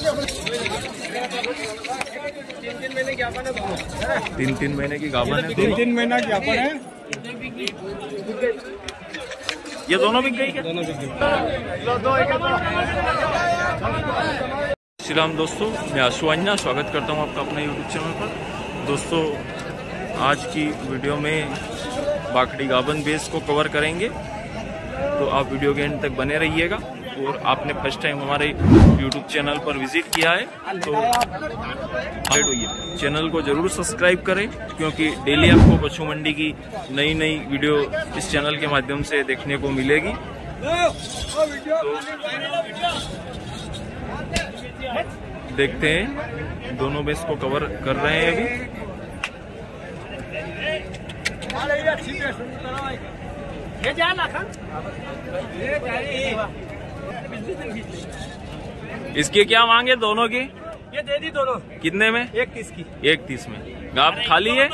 तीन महीने की गाभन है। 3 महीना ज्ञापन है। ये दोनों बिक गई क्या? दोनों बिक गई। श्री राम दोस्तों, मैं आशु अन्ना स्वागत करता हूं आपका अपने यूट्यूब चैनल पर। दोस्तों, आज की वीडियो में बाकड़ी गाभन बेस को कवर करेंगे, तो आप वीडियो के एंड तक बने रहिएगा। और आपने फर्स्ट टाइम हमारे यूट्यूब चैनल पर विजिट किया है तो चैनल को जरूर सब्सक्राइब करें, क्योंकि डेली आपको पशु मंडी की नई नई वीडियो इस चैनल के माध्यम से देखने को मिलेगी। तो देखते हैं, दोनों बेस को कवर कर रहे हैं अभी। इसके क्या मांगे दोनों की? ये दे दी दोनों। कितने में? 1.30 की। 1.30 में। गाभ खाली है?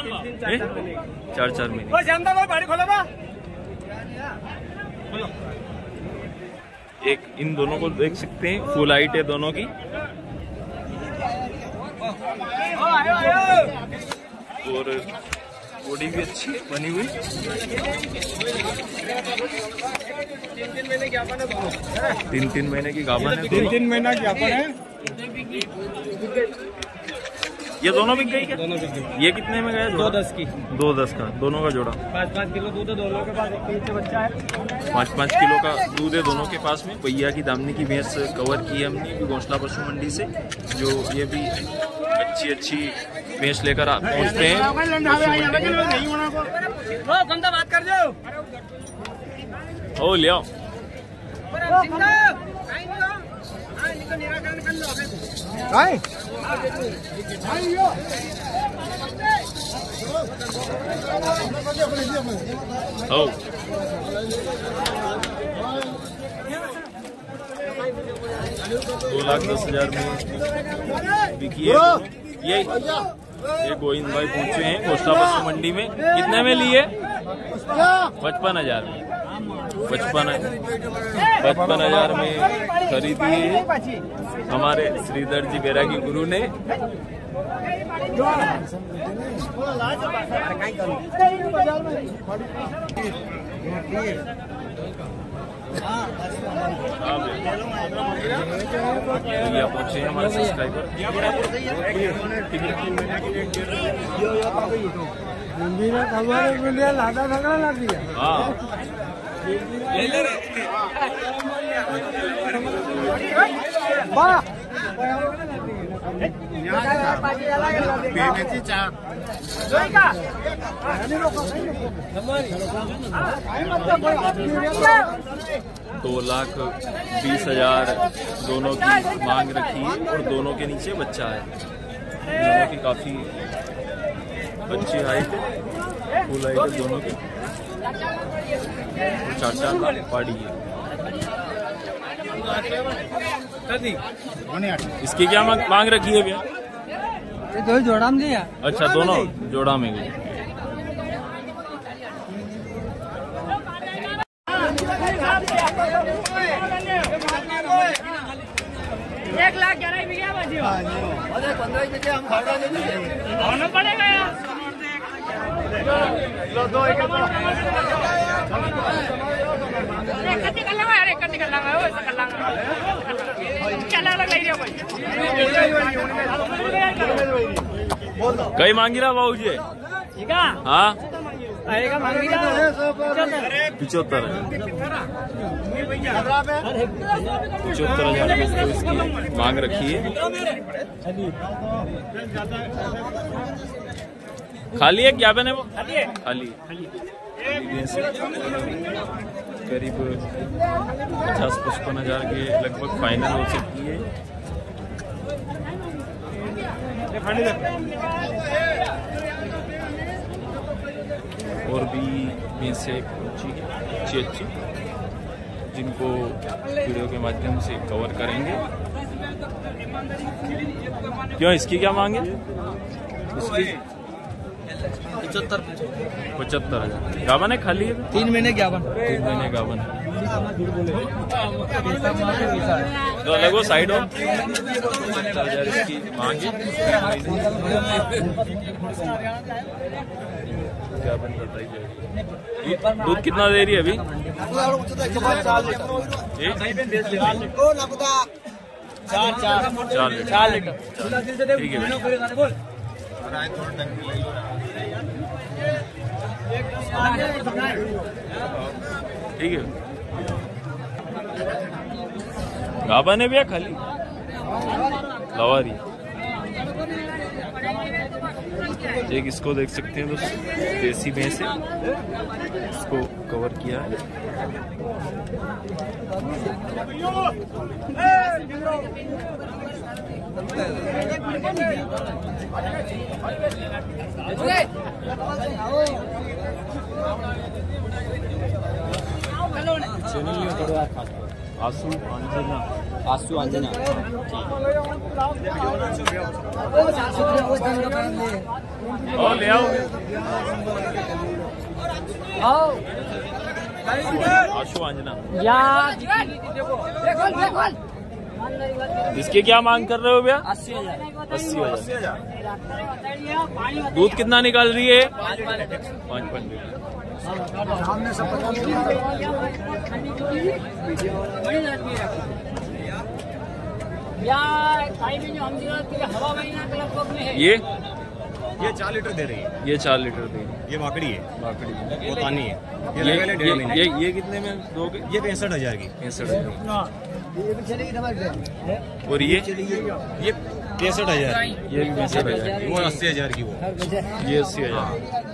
4 महीने। एक इन दोनों को देख सकते हैं, फुल हाइट है दोनों की। और बॉडी भी अच्छी है बनी हुई। 3 महीने ज्ञापन है दोनों। 3 महीने की गाभन है। 3 महीना ज्ञापन है। ये दोनों बिक गई क्या? दोनों बिक गई। ये कितने में गए? 2.10 की। 2.10 का दोनों का जोड़ा। 5-5 किलो दूध है दोनों के पास। एक पीछे बच्चा है। 5-5 किलो का दूध है दोनों के पास में। भैया की दामनी की भैंस कवर की है हमने घोंसला पशु मंडी से, जो ये भी अच्छी भैंस लेकर पहुँचते हैं। बात कर दो। ओ ले आओ। ओ 2,10,000 में बिकी है। ये गोविंद भाई पहुंचे हैं घोंसला पशु मंडी में। कितने में लिए? 55,000 में। 55,000 में खरीदी है हमारे श्रीधर जी बैरागी गुरु ने। पहुंचे हैं हमारे सब्सक्राइबर। हाँ, $2,20,000 दोनों की मांग रखी है और दोनों के नीचे बच्चा है। दोनों की काफी अच्छी हाइट है, फुल हाइट है दोनों की। 4 पाड़ी है। इसकी क्या मांग रखी है भैया? दो जोड़ा में दिया। अच्छा, दोनों जोड़ा में गई। पड़ेगा यार। कई मांगी रहा बाबू जी? हाँ, 75,000 इसकी मांग रखी है। खाली है क्या बने वो? खाली करीब 50-55,000 के लगभग फाइनल हो सकती है। और भी भैंसें अच्छी जिनको वीडियो के माध्यम से कवर करेंगे। क्यों, इसकी क्या मांगे? इसकी 75,000 गावन है। खाली है 3 महीने गावन। 3 महीने गावन है। तो अलग हो साइड हो। 1000 इसकी मांगे। क्या बन करता है? दूध कितना दे रही है अभी? 4 लीटर। ठीक है ठीक है। गाभा ने भी है खाली लवारी। एक इसको देख सकते हैं दोस्तों, देसी भैंस है, इसको कवर किया है। आंसू अंजना और ले आओ। आशु अंजना इसके क्या मांग कर रहे हो भैया? 80,000। दूध कितना निकाल रही है? 5 लीटर। ये 4 लीटर दे रही है। ये 4 लीटर दे रही है। ये भाकड़ी है, वो तानी है। ये कितने में दोगे? ये 65,000 की। 65,000। और ये 65,000। ये भी 65,000। वो 80,000 की। वो ये 80,000।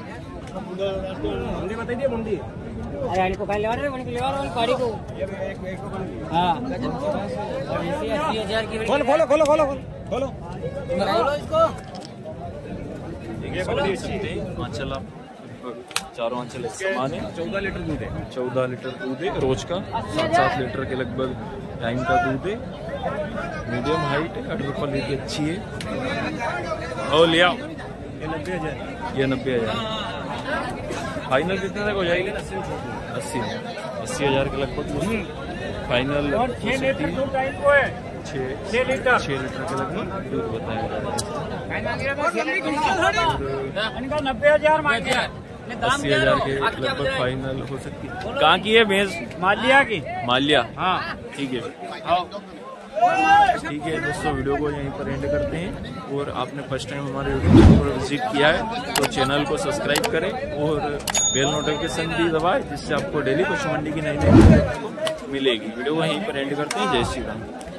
मंडी बताइए मंडी। अरे इनको पहले लेवा रहे गाड़ी को। हाँ 80,000 की। खोलो इसको। आंचल आप चारों आंचल समान है। 14 लीटर दूध है। 14 लीटर दूध है रोज का। 7 लीटर के लगभग टाइम का दूध है। मीडियम हाइट है। अडर क्वालिटी अच्छी है। और ले आओ। ये 90,000। फाइनल कितने तक हो जाएगी? 80,000 के लगभग फाइनल। 6 लीटर के लगभग दूध बताया। 90,000 मांगे। 80,000 के लगभग फाइनल हो सकती है। कहाँ की है भैंस? मालिया की। मालिया। हाँ ठीक है दोस्तों, वीडियो को यहीं पर एंड करते हैं। और आपने फर्स्ट टाइम हमारे यूट्यूब चैनल पर विजिट किया है तो चैनल को सब्सक्राइब करें और बेल नोटिफिकेशन भी दबाएं, जिससे आपको डेली पशु मंडी की नई वीडियो मिलेगी। वीडियो को यहीं पर एंड करते हैं। जय श्री राम।